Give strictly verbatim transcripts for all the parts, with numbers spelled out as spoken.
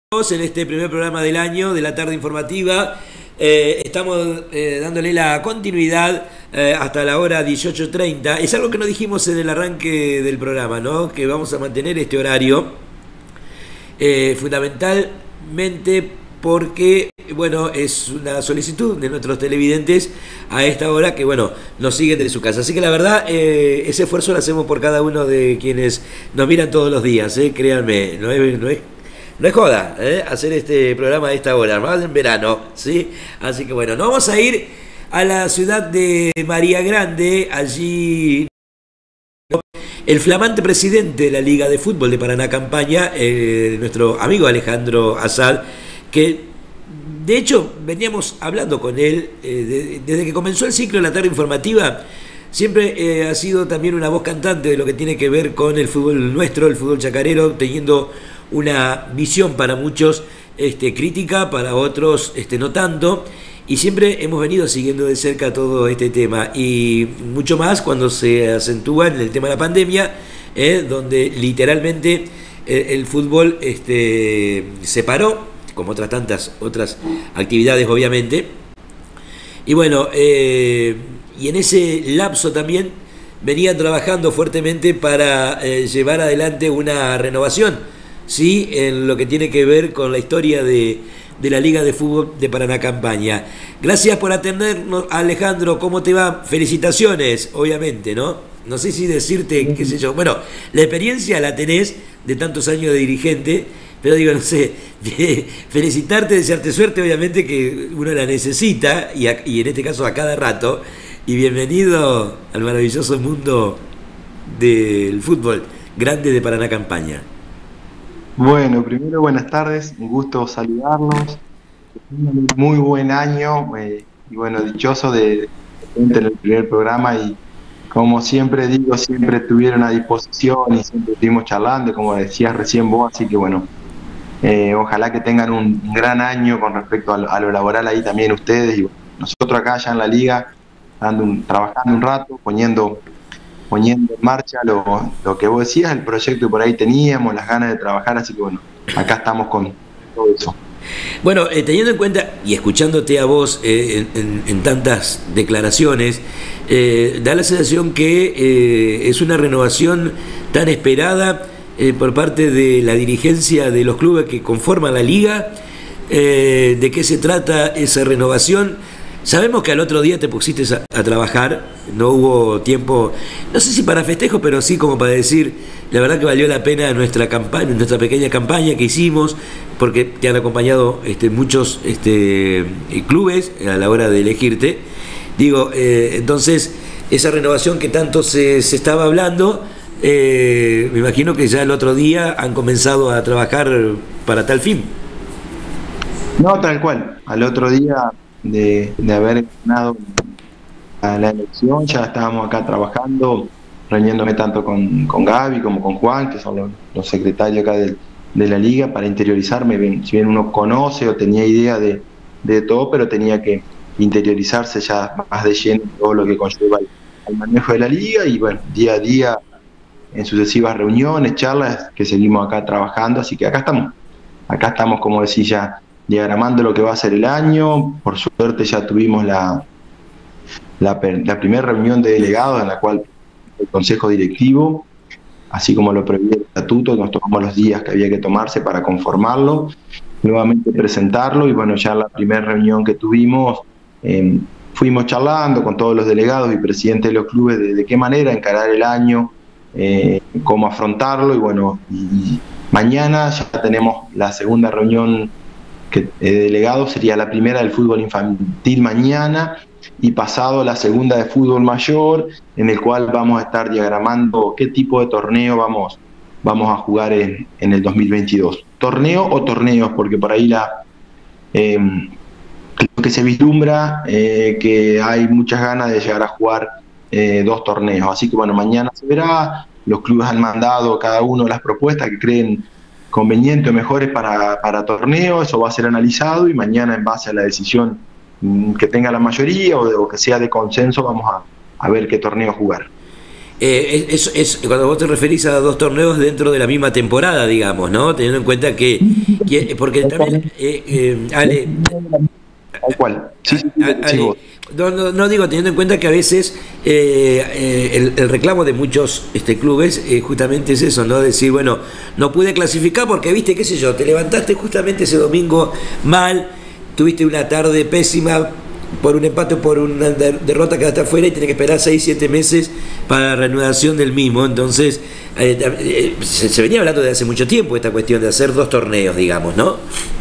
En este primer programa del año de la tarde informativa. Eh, estamos eh, dándole la continuidad eh, hasta la hora dieciocho treinta. Es algo que no dijimos en el arranque del programa, ¿no? Que vamos a mantener este horario eh, fundamentalmente porque, bueno, es una solicitud de nuestros televidentes a esta hora que, bueno, nos siguen desde su casa. Así que la verdad, eh, ese esfuerzo lo hacemos por cada uno de quienes nos miran todos los días, ¿eh? Créanme, no es... No es No es joda, ¿eh? Hacer este programa a esta hora, más en verano, ¿sí? Así que bueno, nos vamos a ir a la ciudad de María Grande. Allí el flamante presidente de la Liga de Fútbol de Paraná Campaña, eh, nuestro amigo Alejandro Azad, que de hecho veníamos hablando con él eh, de, desde que comenzó el ciclo de la tarde informativa. Siempre eh, ha sido también una voz cantante de lo que tiene que ver con el fútbol nuestro, el fútbol chacarero, teniendo una visión para muchos este, crítica, para otros este, no tanto, y siempre hemos venido siguiendo de cerca todo este tema, y mucho más cuando se acentúa en el tema de la pandemia, eh, donde literalmente eh, el fútbol este, se paró, como otras tantas otras actividades obviamente, y bueno, eh, y en ese lapso también venían trabajando fuertemente para eh, llevar adelante una renovación, sí, en lo que tiene que ver con la historia de, de la Liga de Fútbol de Paraná Campaña. Gracias por atendernos, Alejandro. ¿Cómo te va? Felicitaciones, obviamente, ¿no? No sé si decirte, qué sé yo. Bueno, la experiencia la tenés de tantos años de dirigente, pero digo, no sé, de felicitarte, desearte suerte, obviamente que uno la necesita, y, a, y en este caso a cada rato. Y bienvenido al maravilloso mundo del fútbol grande de Paraná Campaña. Bueno, primero buenas tardes, un gusto saludarlos, muy buen año eh, y bueno, dichoso de estar en el primer programa y como siempre digo, siempre estuvieron a disposición y siempre estuvimos charlando, como decías recién vos, así que bueno, eh, ojalá que tengan un, un gran año con respecto a lo, a lo laboral ahí también ustedes y bueno, nosotros acá ya en la liga, dando un, trabajando un rato, poniendo... poniendo en marcha lo, lo que vos decías, el proyecto que por ahí teníamos, las ganas de trabajar, así que bueno, acá estamos con todo eso. Bueno, eh, teniendo en cuenta y escuchándote a vos eh, en, en, en tantas declaraciones, eh, da la sensación que eh, es una renovación tan esperada eh, por parte de la dirigencia de los clubes que conforman la liga. Eh, ¿de qué se trata esa renovación? Sabemos que al otro día te pusiste a, a trabajar, no hubo tiempo, no sé si para festejo, pero sí como para decir, la verdad que valió la pena nuestra campaña, nuestra pequeña campaña que hicimos, porque te han acompañado este, muchos este, clubes a la hora de elegirte. Digo, eh, entonces, esa renovación que tanto se, se estaba hablando, eh, me imagino que ya el otro día han comenzado a trabajar para tal fin. No, tal cual, al otro día... De, de haber ganado a la elección, ya estábamos acá trabajando, reuniéndome tanto con, con Gaby como con Juan, que son los, los secretarios acá de, de la liga, para interiorizarme, bien, si bien uno conoce o tenía idea de, de todo, pero tenía que interiorizarse ya más de lleno todo lo que conlleva el, el manejo de la liga, y bueno, día a día, en sucesivas reuniones, charlas, que seguimos acá trabajando, así que acá estamos, acá estamos, como decía ya, diagramando lo que va a ser el año. Por suerte ya tuvimos la, la, la primera reunión de delegados en la cual el consejo directivo, así como lo prevé el estatuto, nos tomamos los días que había que tomarse para conformarlo, nuevamente presentarlo, y bueno, ya la primera reunión que tuvimos, eh, fuimos charlando con todos los delegados y presidentes de los clubes de, de qué manera encarar el año, eh, cómo afrontarlo, y bueno, y mañana ya tenemos la segunda reunión que eh, delegado, sería la primera del fútbol infantil mañana, y pasado la segunda de fútbol mayor, en el cual vamos a estar diagramando qué tipo de torneo vamos, vamos a jugar en, en el dos mil veintidós. Torneo o torneos, porque por ahí la, eh, lo que se vislumbra eh, que hay muchas ganas de llegar a jugar eh, dos torneos, así que bueno, mañana se verá, los clubes han mandado cada uno las propuestas que creen convenientes o mejores para, para torneo, eso va a ser analizado y mañana en base a la decisión que tenga la mayoría o, de, o que sea de consenso vamos a, a ver qué torneo jugar. Eh, es, es cuando vos te referís a dos torneos dentro de la misma temporada, digamos, ¿no? Teniendo en cuenta que, que porque también eh, eh, Ale, Tal cual. Sí, sí, sí, a- sí, Ale, vos. no, no, no digo teniendo en cuenta que a veces eh, eh, el, el reclamo de muchos este, clubes eh, justamente es eso, ¿no? Decir, bueno, no pude clasificar porque, viste, qué sé yo, te levantaste justamente ese domingo mal, tuviste una tarde pésima por un empate o por una der- derrota, quedaste afuera y tenés que esperar seis siete meses para la reanudación del mismo. Entonces, eh, eh, se, se venía hablando de hace mucho tiempo esta cuestión de hacer dos torneos, digamos, ¿no?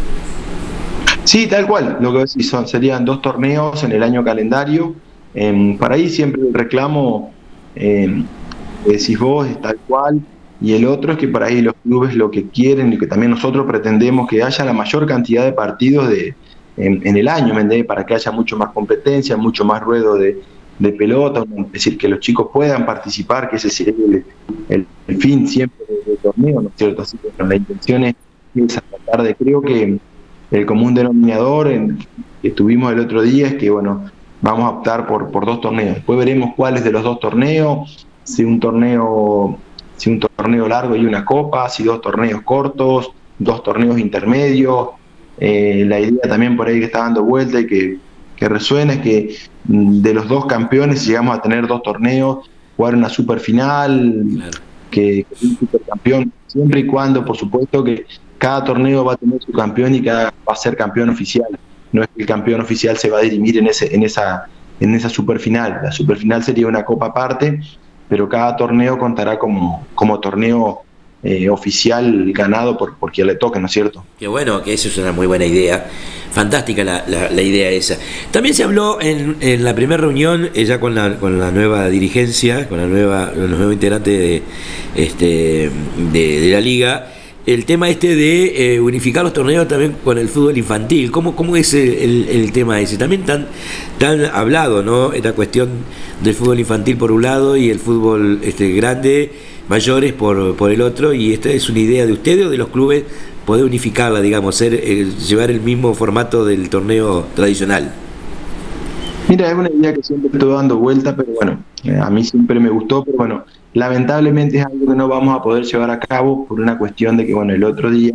Sí, tal cual. Lo que decís son, serían dos torneos en el año calendario. Em, para ahí siempre el reclamo, em, que decís vos, es tal cual. Y el otro es que por ahí los clubes lo que quieren y que también nosotros pretendemos que haya la mayor cantidad de partidos de, en, en el año, ¿me entendés? Para que haya mucho más competencia, mucho más ruedo de, de pelota, es decir, que los chicos puedan participar, que ese sería el, el- el fin siempre del del torneo, ¿no es cierto? Así que bueno, la intención es esa, tratar de, creo que el común denominador en- que tuvimos el otro día es que, bueno, vamos a optar por, por dos torneos. Después veremos cuáles de los dos torneos, si un torneo, si un torneo largo y una copa, si dos torneos cortos, dos torneos intermedios. Eh, la idea también por ahí que está dando vuelta y que, que resuena es que mm, de los dos campeones, si llegamos a tener dos torneos, jugar una super final, Claro. que, que un supercampeón, siempre y cuando, por supuesto, que cada torneo va a tener su campeón y cada va a ser campeón oficial. No es que el campeón oficial se va a dirimir en ese, en esa, en esa superfinal. La superfinal sería una copa aparte, pero cada torneo contará como, como torneo eh, oficial ganado por, por quien le toque, ¿no es cierto? Qué bueno, que eso es una muy buena idea. Fantástica la, la- la idea esa. También se habló en, en la primera reunión, eh, ya con la, con la nueva dirigencia, con la nueva, los nuevos integrantes de, este, de, de la liga, el tema este de eh, unificar los torneos también con el fútbol infantil. ¿Cómo, cómo es el, el- el tema ese? También tan, tan hablado, ¿no? Esta cuestión del fútbol infantil por un lado y el fútbol este, grande, mayores por, por el otro. Y esta es una idea de ustedes o de los clubes poder unificarla, digamos, ser, eh, llevar el mismo formato del torneo tradicional. Mira, es una idea que siempre estoy dando vuelta, pero bueno, eh, a mí siempre me gustó, pero bueno, lamentablemente es algo que no vamos a poder llevar a cabo por una cuestión de que, bueno, el otro día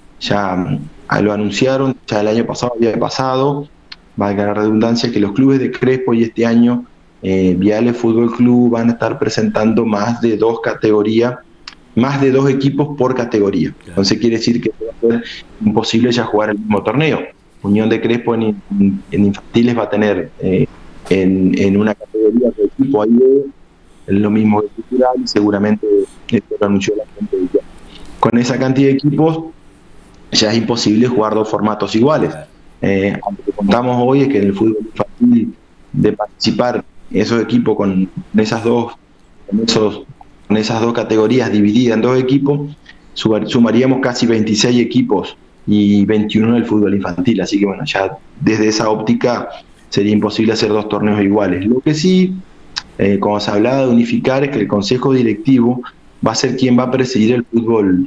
ya mm, lo anunciaron, ya el año pasado había pasado, valga la redundancia, que los clubes de Crespo y este año eh, Viale Fútbol Club van a estar presentando más de dos categorías, más de dos equipos por categoría. Claro. Entonces quiere decir que va a ser imposible ya jugar el mismo torneo. Unión de Crespo en, en infantiles va a tener eh, en, en una categoría de equipo ahí es lo mismo que cultural y seguramente esto lo anunció la gente de Viale. Con esa cantidad de equipos ya es imposible jugar dos formatos iguales. Eh, lo que contamos hoy es que en el fútbol infantil de participar esos equipos con esas dos, con esos, con esas dos categorías divididas en dos equipos, sumaríamos casi veintiséis equipos y veintiuno del fútbol infantil. Así que bueno, ya desde esa óptica sería imposible hacer dos torneos iguales. Lo que sí, eh, como se hablaba de unificar, es que el consejo directivo va a ser quien va a presidir el fútbol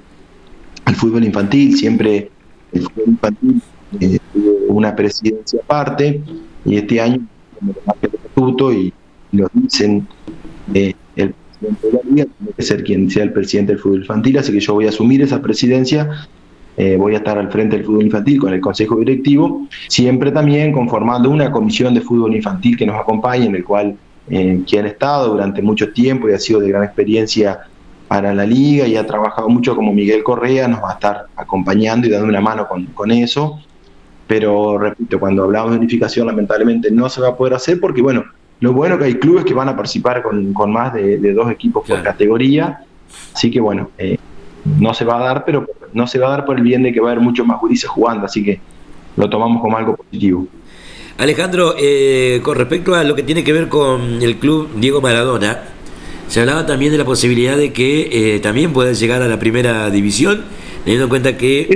al fútbol infantil. Siempre el fútbol infantil eh, tuvo una presidencia aparte y este año, como lo marca el estatuto y lo dicen, eh, el presidente de la liga tiene que ser quien sea el presidente del fútbol infantil, así que yo voy a asumir esa presidencia, eh, voy a estar al frente del fútbol infantil con el consejo directivo, siempre también conformando una comisión de fútbol infantil que nos acompañe, en el cual eh, quien ha estado durante mucho tiempo y ha sido de gran experiencia para la liga y ha trabajado mucho como Miguel Correa, nos va a estar acompañando y dando una mano con, con eso. Pero repito, cuando hablamos de unificación lamentablemente no se va a poder hacer porque bueno, lo bueno que hay clubes que van a participar con, con más de, de dos equipos por Claro. categoría, así que bueno, eh, no se va a dar, pero no se va a dar por el bien de que va a haber muchos más gurises jugando, así que lo tomamos como algo positivo. Alejandro, eh, con respecto a lo que tiene que ver con el club Diego Maradona, se hablaba también de la posibilidad de que eh, también pueda llegar a la primera división, teniendo en cuenta que...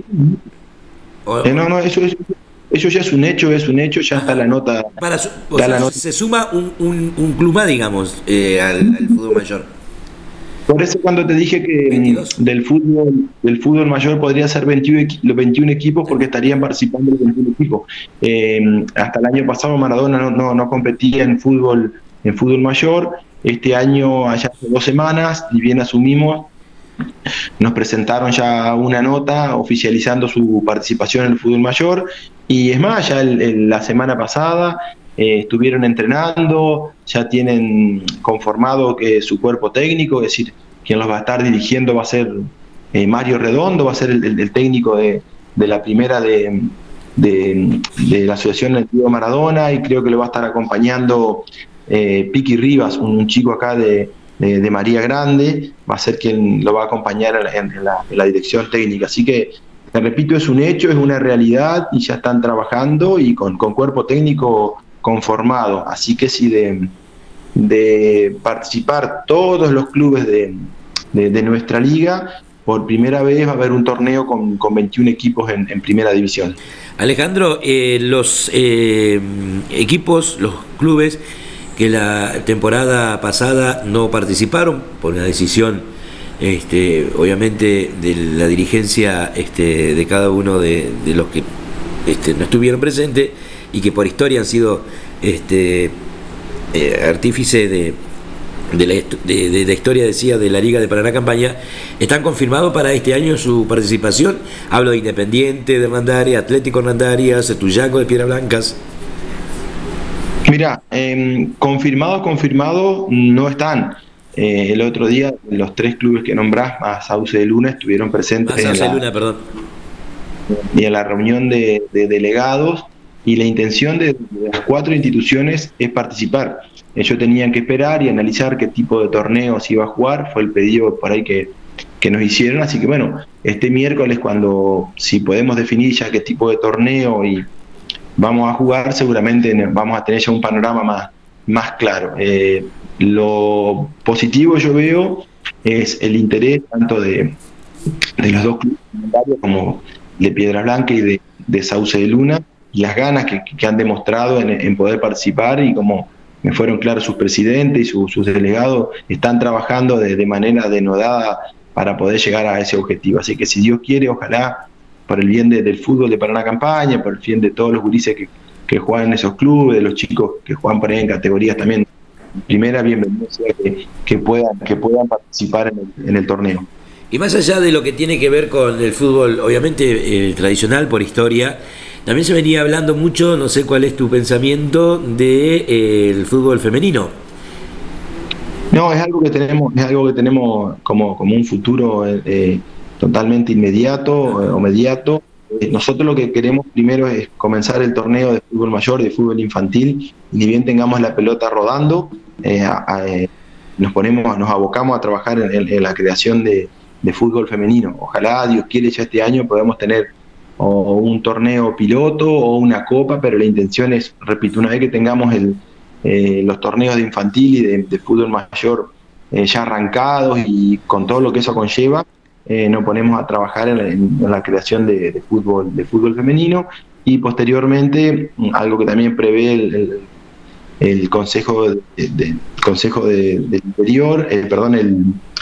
o- Eh, no, no, eso, eso, eso ya es un hecho, es un hecho, ya está la nota. para su- o está sea, la nota. se suma un, un, un club más, digamos, eh, al, al fútbol mayor. Por eso cuando te dije que veintidós. mm, del fútbol del fútbol mayor podría ser veintiuno, equi- los veintiún equipos porque estarían participando los veintiún equipos. Eh, hasta el año pasado Maradona no, no, no competía en fútbol en fútbol mayor este año, allá hace dos semanas, y bien asumimos, nos presentaron ya una nota oficializando su participación en el fútbol mayor, y es más, ya el, el, la semana pasada eh, estuvieron entrenando, ya tienen conformado que su cuerpo técnico, es decir, quien los va a estar dirigiendo va a ser eh, Mario Redondo, va a ser el, el, el técnico de, de la primera de, de, de la Asociación Diego Maradona, y creo que lo va a estar acompañando eh, Piqui Rivas, un, un chico acá de De, de María Grande, va a ser quien lo va a acompañar en la, en la, en la dirección técnica. Así que, te repito, es un hecho, es una realidad, y ya están trabajando y con, con cuerpo técnico conformado. Así que si de, de participar todos los clubes de, de, de nuestra liga, por primera vez va a haber un torneo con, con veintiún equipos en, en primera división. Alejandro, eh, los eh, equipos, los clubes que la temporada pasada no participaron por una decisión, este, obviamente, de la dirigencia este, de cada uno de, de los que este, no estuvieron presentes, y que por historia han sido este, eh, artífice de, de, la, de, de la historia, decía, de la Liga de Paraná Campaña. ¿Están confirmados para este año su participación? Hablo de Independiente de Hernandaria, Atlético Hernandaria, Setuyaco de Piedras Blancas. Mira, eh, confirmados, confirmados no están. Eh, el otro día los tres clubes que nombrás, más Sauce de Luna, estuvieron presentes más Sauce en, la, de Luna, perdón. y en la reunión de, de delegados, y la intención de, de las cuatro instituciones es participar. Ellos tenían que esperar y analizar qué tipo de torneos iba a jugar, fue el pedido por ahí que, que nos hicieron, así que bueno, este miércoles, cuando si podemos definir ya qué tipo de torneo y vamos a jugar, seguramente vamos a tener ya un panorama más, más claro. Eh, lo positivo yo veo es el interés tanto de, de los dos clubes como de Piedras Blancas y de, de Sauce de Luna, y las ganas que, que han demostrado en, en poder participar, y como me fueron claros sus presidentes y su, sus delegados, están trabajando de, de manera denodada para poder llegar a ese objetivo. Así que si Dios quiere, ojalá, por el bien de, del fútbol de Paraná Campaña, por el bien de todos los gurises que, que juegan en esos clubes, de los chicos que juegan por ahí en categorías también primera, bienvenido sea que, que, puedan, que puedan participar en el, en el torneo. Y más allá de lo que tiene que ver con el fútbol, obviamente eh, tradicional por historia, también se venía hablando mucho, no sé cuál es tu pensamiento, de eh, el fútbol femenino. No, es algo que tenemos, es algo que tenemos como, como un futuro eh, totalmente inmediato eh, o mediato. Eh, nosotros lo que queremos primero es comenzar el torneo de fútbol mayor, de fútbol infantil, y ni bien tengamos la pelota rodando, eh, a, a, eh, nos ponemos, nos abocamos a trabajar en, en, en la creación de, de fútbol femenino. Ojalá, Dios quiere, ya este año podamos tener o un torneo piloto o una copa, pero la intención es, repito, una vez que tengamos el, eh, los torneos de infantil y de, de fútbol mayor eh, ya arrancados y con todo lo que eso conlleva, eh, nos ponemos a trabajar en, en, en la creación de, de fútbol de fútbol femenino, y posteriormente algo que también prevé el, el, el Consejo de, de, Consejo de, del Interior, eh, perdón, el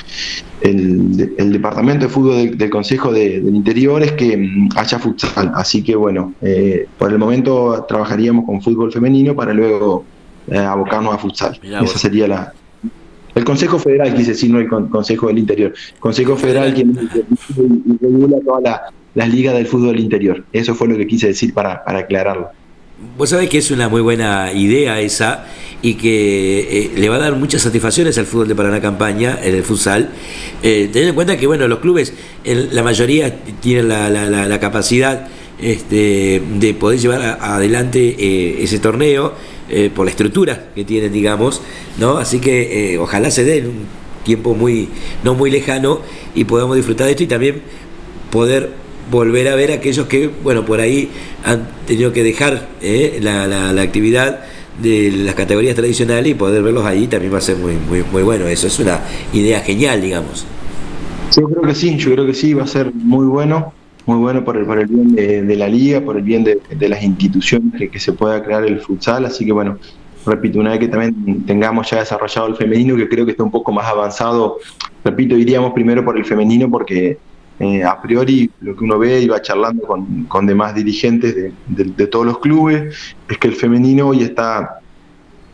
El, el Departamento de Fútbol del, del Consejo de, del Interior, es que haya futsal. Así que bueno, eh, por el momento trabajaríamos con fútbol femenino para luego eh, abocarnos a futsal. Mirá, esa sería la... El Consejo Federal, quise decir, no el Consejo del Interior. Consejo Federal, quien regula todas la, las ligas del fútbol del interior. Eso fue lo que quise decir para, para aclararlo. Vos sabés que es una muy buena idea esa, y que eh, le va a dar muchas satisfacciones al fútbol de Paraná Campaña, en el futsal. Eh, teniendo en cuenta que bueno, los clubes, el, la mayoría tienen la, la, la, la capacidad este, de poder llevar a, adelante eh, ese torneo eh, por la estructura que tienen, digamos, ¿no? Así que eh, ojalá se dé en un tiempo muy no muy lejano y podamos disfrutar de esto, y también poder volver a ver a aquellos que, bueno, por ahí han tenido que dejar eh, la, la, la actividad de las categorías tradicionales, y poder verlos ahí también va a ser muy, muy, muy bueno. Eso es una idea genial, digamos. Yo creo que sí, yo creo que sí, va a ser muy bueno, muy bueno por el, por el bien de, de la liga, por el bien de, de las instituciones que, que se pueda crear el futsal. Así que bueno, repito, una vez que también tengamos ya desarrollado el femenino, que creo que está un poco más avanzado, repito, iríamos primero por el femenino porque Eh, a priori lo que uno ve y va charlando con, con demás dirigentes de, de, de todos los clubes es que el femenino hoy está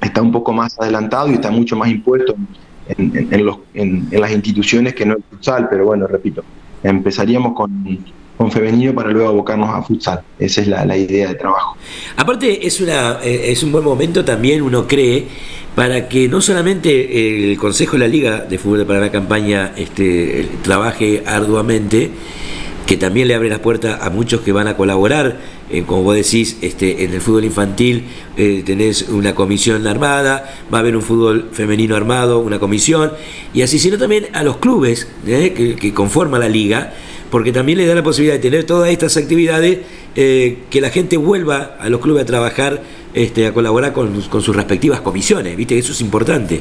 está un poco más adelantado y está mucho más impuesto en, en, en, los, en, en las instituciones que no el futsal, pero bueno, repito, empezaríamos con, con femenino para luego abocarnos a futsal. Esa es la, la idea de trabajo. Aparte es, una, eh, es un buen momento también, uno cree, para que no solamente el Consejo de la Liga de Fútbol de Paraná Campaña este, trabaje arduamente, que también le abre las puertas a muchos que van a colaborar, eh, como vos decís, este, en el fútbol infantil eh, tenés una comisión armada, va a haber un fútbol femenino armado, una comisión, y así, sino también a los clubes eh, que, que conforman la liga, porque también les da la posibilidad de tener todas estas actividades, eh, que la gente vuelva a los clubes a trabajar, este, a colaborar con, con sus respectivas comisiones, viste, eso es importante.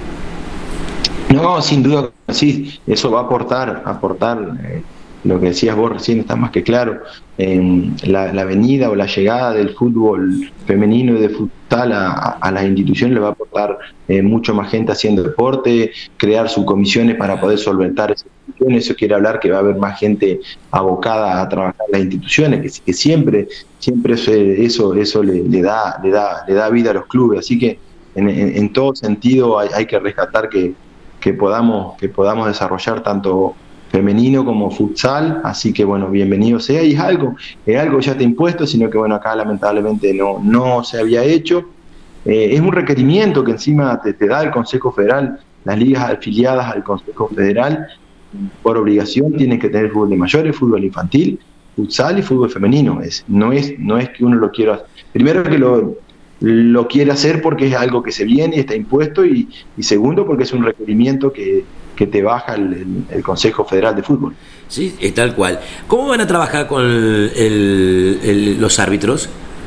No, sin duda, sí, eso va a aportar, aportar eh, lo que decías vos recién está más que claro, eh, la, la venida o la llegada del fútbol femenino y de futsal a, a las instituciones le va a aportar eh, mucho más gente haciendo deporte, crear subcomisiones para poder solventar esas instituciones. Eso quiere hablar que va a haber más gente abocada a trabajar en las instituciones, que, que siempre, siempre eso, eso, eso le, le, da, le, da, le da vida a los clubes, así que en, en, en todo sentido hay, hay que rescatar que, que, podamos, que podamos desarrollar tanto femenino como futsal, así que bueno, bienvenido sea, y es algo, es algo ya está impuesto, sino que bueno, acá lamentablemente no, no se había hecho, eh, es un requerimiento que encima te, te da el Consejo Federal, las ligas afiliadas al Consejo Federal, por obligación tienen que tener fútbol de mayores, fútbol infantil, futsal y fútbol femenino, es, no, es, no es que uno lo quiera, primero que lo, lo quiere hacer porque es algo que se viene y está impuesto, y, y segundo porque es un requerimiento que que te baja el, el, el Consejo Federal de Fútbol. Sí, es tal cual. ¿Cómo van a trabajar con el, el, el, los árbitros?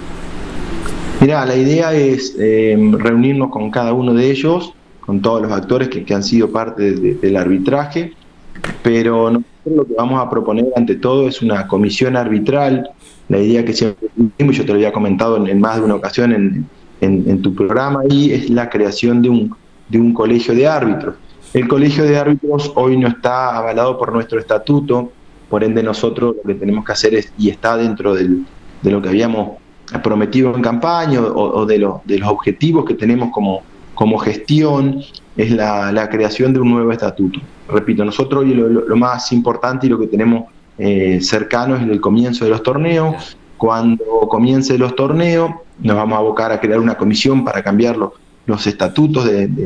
Mirá, la idea es eh, reunirnos con cada uno de ellos, con todos los actores que, que han sido parte de, del arbitraje, pero nosotros lo que vamos a proponer ante todo es una comisión arbitral. La idea que siempre tuvimos, yo te lo había comentado en, en más de una ocasión en, en, en tu programa, y es la creación de un, de un colegio de árbitros. El colegio de árbitros hoy no está avalado por nuestro estatuto, por ende nosotros lo que tenemos que hacer es, y está dentro del, de lo que habíamos prometido en campaña o, o de, lo, de los objetivos que tenemos como, como gestión, es la, la creación de un nuevo estatuto. Repito, nosotros hoy lo, lo, lo más importante y lo que tenemos eh, cercano es el comienzo de los torneos. Cuando comience los torneos nos vamos a abocar a crear una comisión para cambiar los, los estatutos de, de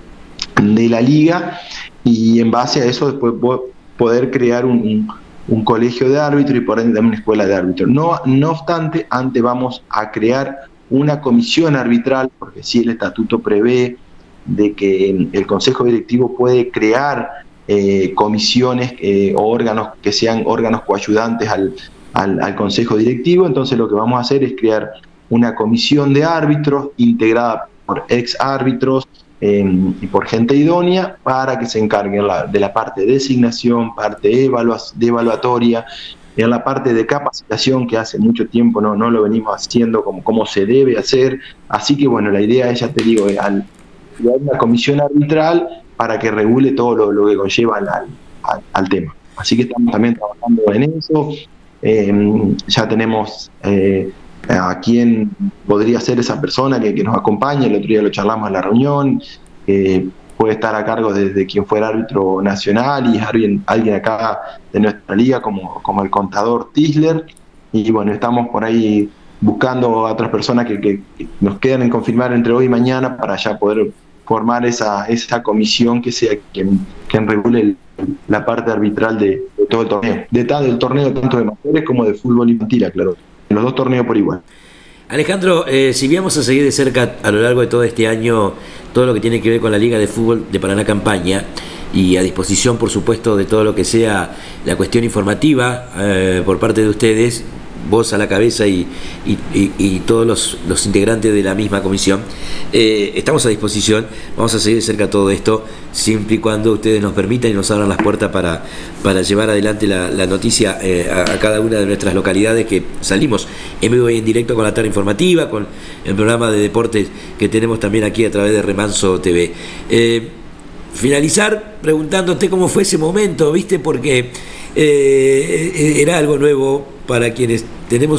de la liga, y en base a eso después poder crear un, un, un colegio de árbitros y por ende una escuela de árbitros. No, no obstante, antes vamos a crear una comisión arbitral, porque sí el estatuto prevé de que el Consejo Directivo puede crear eh, comisiones eh, o órganos que sean órganos coayudantes al, al, al Consejo Directivo. Entonces lo que vamos a hacer es crear una comisión de árbitros integrada por ex árbitros, Eh, y por gente idónea, para que se encarguen la, de la parte de designación, parte de, evalua, de evaluatoria, en la parte de capacitación, que hace mucho tiempo no, no lo venimos haciendo como, como se debe hacer. Así que bueno, la idea es, ya te digo, es al, crear una comisión arbitral para que regule todo lo, lo que conlleva al, al, al tema. Así que estamos también trabajando en eso. Eh, ya tenemos eh, a quién podría ser esa persona que, que nos acompañe. El otro día lo charlamos en la reunión, eh, puede estar a cargo de, de quien fuera árbitro nacional, y es alguien, alguien acá de nuestra liga como, como el contador Tisler, y bueno, estamos por ahí buscando a otras personas que, que, que nos quedan en confirmar entre hoy y mañana para ya poder formar esa, esa comisión que sea quien, quien regule el, la parte arbitral de, de todo el torneo, de, del torneo tanto de mayores como de fútbol infantil, claro. Los dos torneos por igual. Alejandro, eh, si vamos a seguir de cerca a lo largo de todo este año todo lo que tiene que ver con la Liga de Fútbol de Paraná Campaña, y a disposición por supuesto de todo lo que sea la cuestión informativa eh, por parte de ustedes, vos a la cabeza y, y, y, y todos los, los integrantes de la misma comisión, eh, estamos a disposición, vamos a seguir de cerca todo esto, siempre y cuando ustedes nos permitan y nos abran las puertas para, para llevar adelante la, la noticia eh, a, a cada una de nuestras localidades, que salimos en vivo y en directo con la tarde informativa, con el programa de deportes que tenemos también aquí a través de Remanso T V. Eh, finalizar preguntándote cómo fue ese momento, ¿viste? Porque eh, era algo nuevo para quienes tenemos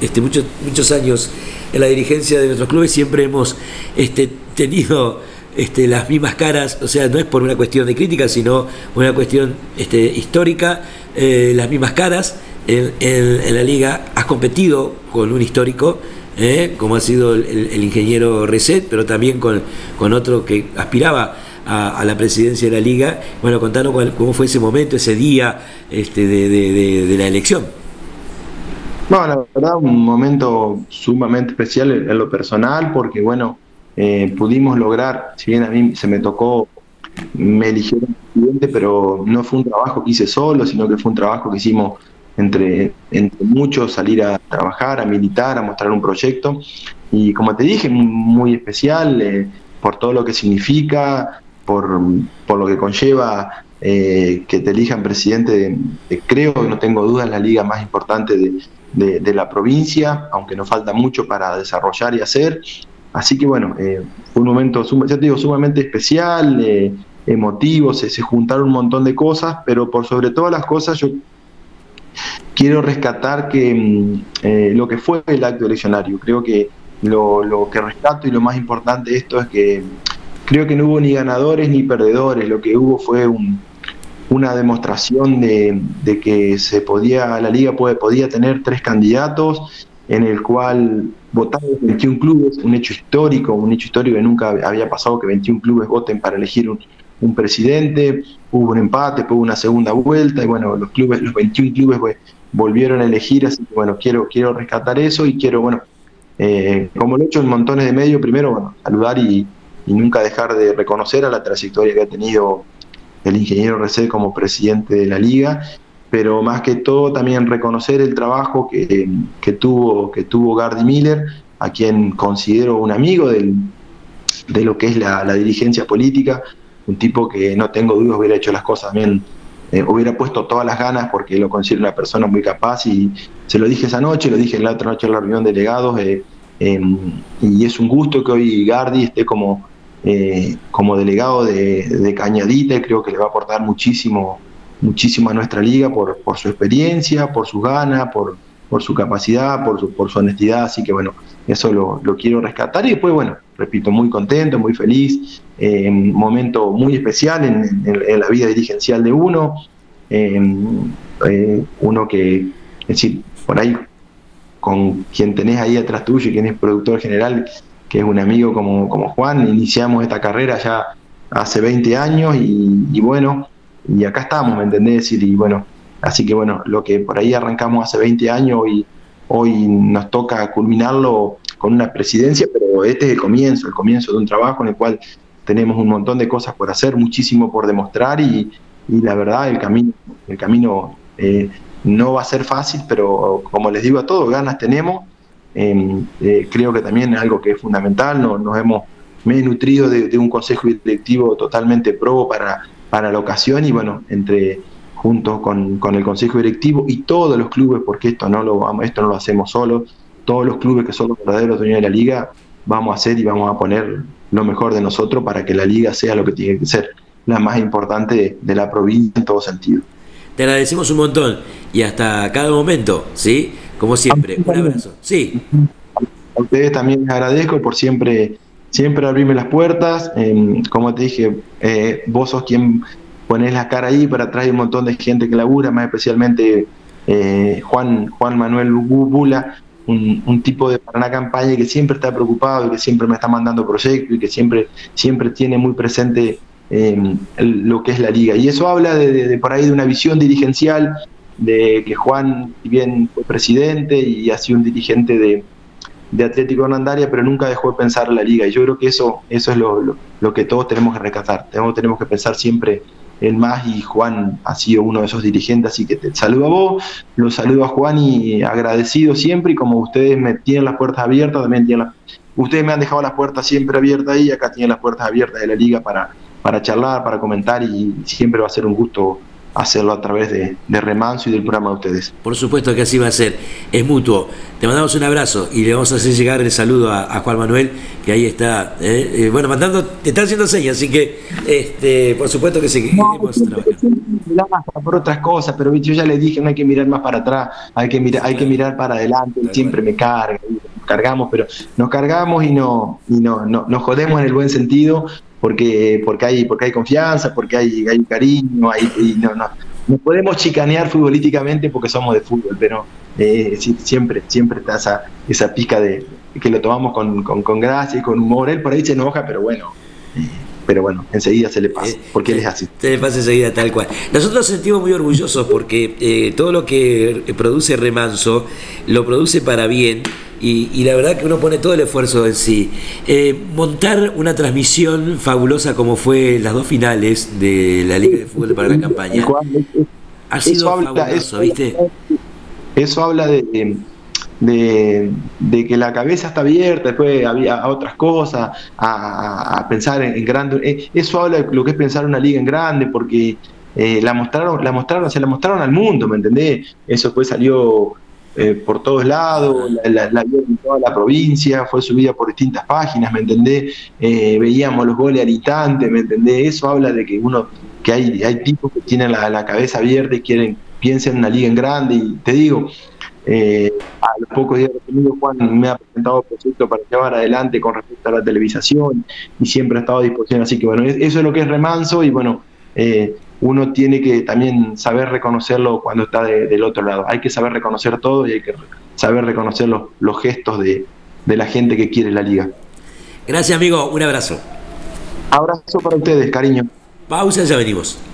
este, muchos, muchos años en la dirigencia de nuestros clubes, siempre hemos este, tenido este, las mismas caras, o sea, no es por una cuestión de crítica, sino una cuestión este, histórica, eh, las mismas caras. En, en, en la liga has competido con un histórico, eh, como ha sido el, el, el ingeniero Reset, pero también con, con otro que aspiraba a, a la presidencia de la liga. Bueno, contanos cuál, cómo fue ese momento, ese día este, de, de, de, de la elección. Bueno, la verdad, un momento sumamente especial en, en lo personal, porque bueno, eh, pudimos lograr, si bien a mí se me tocó, me eligieron presidente, pero no fue un trabajo que hice solo, sino que fue un trabajo que hicimos entre, entre muchos, salir a trabajar, a militar, a mostrar un proyecto, y como te dije, muy especial, eh, por todo lo que significa, por, por lo que conlleva eh, que te elijan presidente de, de, creo que no tengo dudas, la liga más importante de, de, de la provincia, aunque nos falta mucho para desarrollar y hacer. Así que bueno, eh, fue un momento, ya te digo, sumamente especial, eh, emotivo, se, se juntaron un montón de cosas, pero por sobre todas las cosas yo quiero rescatar que eh, lo que fue el acto eleccionario. Creo que lo, lo que rescato y lo más importante de esto es que creo que no hubo ni ganadores ni perdedores, lo que hubo fue un, una demostración de, de que se podía, la liga puede, podía tener tres candidatos, en el cual votaron veintiún clubes, un hecho histórico, un hecho histórico que nunca había pasado, que veintiún clubes voten para elegir un, un presidente. Hubo un empate, hubo una segunda vuelta, y bueno, los clubes, los veintiún clubes pues, volvieron a elegir, así que bueno, quiero, quiero rescatar eso, y quiero, bueno, eh, como lo he hecho en montones de medios, primero, bueno, saludar y, y nunca dejar de reconocer a la trayectoria que ha tenido el ingeniero Reset como presidente de la liga, pero más que todo también reconocer el trabajo que, que, tuvo, que tuvo Gardy Miller, a quien considero un amigo del, de lo que es la, la dirigencia política, un tipo que no tengo dudas hubiera hecho las cosas bien, eh, hubiera puesto todas las ganas, porque lo considero una persona muy capaz, y se lo dije esa noche, lo dije la otra noche en la reunión de delegados, eh, eh, y es un gusto que hoy Gardy esté como, eh, como delegado de, de Cañadita, y creo que le va a aportar muchísimo muchísimo a nuestra liga por, por su experiencia, por sus ganas, por, por su capacidad, por su, por su honestidad, así que bueno, eso lo, lo quiero rescatar. Y después, bueno, repito, muy contento, muy feliz, eh, un momento muy especial en, en, en la vida dirigencial de uno, eh, eh, uno que, es decir, por ahí, con quien tenés ahí atrás tuyo y quien es productor general, que es un amigo como, como Juan, iniciamos esta carrera ya hace veinte años, y, y bueno, y acá estamos, ¿me entendés? Y bueno, así que bueno, lo que por ahí arrancamos hace veinte años y hoy nos toca culminarlo con una presidencia, pero este es el comienzo, el comienzo de un trabajo en el cual tenemos un montón de cosas por hacer, muchísimo por demostrar, y, y la verdad el camino, el camino eh, no va a ser fácil, pero como les digo a todos, ganas tenemos. Eh, eh, creo que también es algo que es fundamental, no, nos hemos, me he nutrido de, de un consejo directivo totalmente pro para para la ocasión, y bueno, entre junto con, con el consejo directivo y todos los clubes, porque esto no lo vamos, esto no lo hacemos solos, todos los clubes que son los verdaderos dueños de la liga, vamos a hacer y vamos a poner lo mejor de nosotros para que la liga sea lo que tiene que ser, la más importante de, de la provincia en todo sentido. Te agradecemos un montón y hasta cada momento, ¿sí? Como siempre, un abrazo. Sí. A ustedes también les agradezco por siempre siempre abrirme las puertas, eh, como te dije, eh, vos sos quien ponés la cara ahí para traer un montón de gente que labura, más especialmente eh, Juan, Juan Manuel Bula, un, un tipo de Paraná Campaña que siempre está preocupado y que siempre me está mandando proyectos y que siempre, siempre tiene muy presente eh, el, lo que es la liga. Y eso habla de, de, de por ahí de una visión dirigencial, de que Juan, si bien fue presidente y ha sido un dirigente de de Atlético Hernandaria, pero nunca dejó de pensar en la liga, y yo creo que eso, eso es lo, lo, lo que todos tenemos que rescatar, tenemos, tenemos que pensar siempre en más, y Juan ha sido uno de esos dirigentes, así que te saludo a vos, lo saludo a Juan, y agradecido siempre, y como ustedes me tienen las puertas abiertas, también tienen las, ustedes me han dejado las puertas siempre abiertas ahí, acá tienen las puertas abiertas de la liga para, para charlar, para comentar, y siempre va a ser un gusto hacerlo a través de, de Remanso y del programa de ustedes. Por supuesto que así va a ser, es mutuo. Te mandamos un abrazo y le vamos a hacer llegar el saludo a, a Juan Manuel, que ahí está, eh, eh, bueno, mandando, te está haciendo señas, así que este, por supuesto que seguiremos no, trabajando. Por otras cosas, pero yo ya le dije, no hay que mirar más para atrás, hay que mirar, hay que mirar para adelante, y siempre me carga, nos cargamos, pero nos cargamos y no, y no, no, nos jodemos en el buen sentido, porque, porque hay, porque hay confianza, porque hay, hay cariño, hay, y no, no, no podemos chicanear futbolísticamente porque somos de fútbol, pero eh, siempre, siempre está esa, esa pica de que lo tomamos con, con, con gracia y con humor. Él por ahí se enoja, pero bueno. Eh, pero bueno, enseguida se le pasa, porque él es así. Se le pasa enseguida, tal cual. Nosotros nos sentimos muy orgullosos porque eh, todo lo que produce Remanso lo produce para bien y, y la verdad que uno pone todo el esfuerzo en sí. Eh, montar una transmisión fabulosa como fue las dos finales de la Liga de Fútbol para la campaña ha sido fabuloso, ¿viste? Eso habla de... De, de que la cabeza está abierta, después había otras cosas, a, a pensar en, en grande. Eso habla de lo que es pensar una liga en grande, porque eh, la mostraron, la mostraron, se la mostraron al mundo, ¿me entendés? Eso después salió eh, por todos lados, la, la, la vio en toda la provincia, fue subida por distintas páginas, ¿me entendés? Eh, veíamos los goles al instante, ¿me entendés? Eso habla de que uno, que hay, hay tipos que tienen la, la cabeza abierta y quieren, piensan en una liga en grande, y te digo, Eh, a los pocos días de conmigo, Juan me ha presentado proyectos para llevar adelante con respecto a la televisación y siempre ha estado a disposición, así que bueno, eso es lo que es Remanso y bueno, eh, uno tiene que también saber reconocerlo cuando está de, del otro lado, hay que saber reconocer todo y hay que saber reconocer los, los gestos de, de la gente que quiere la liga. Gracias amigo, un abrazo. Abrazo para ustedes, cariño. Pausa, ya venimos.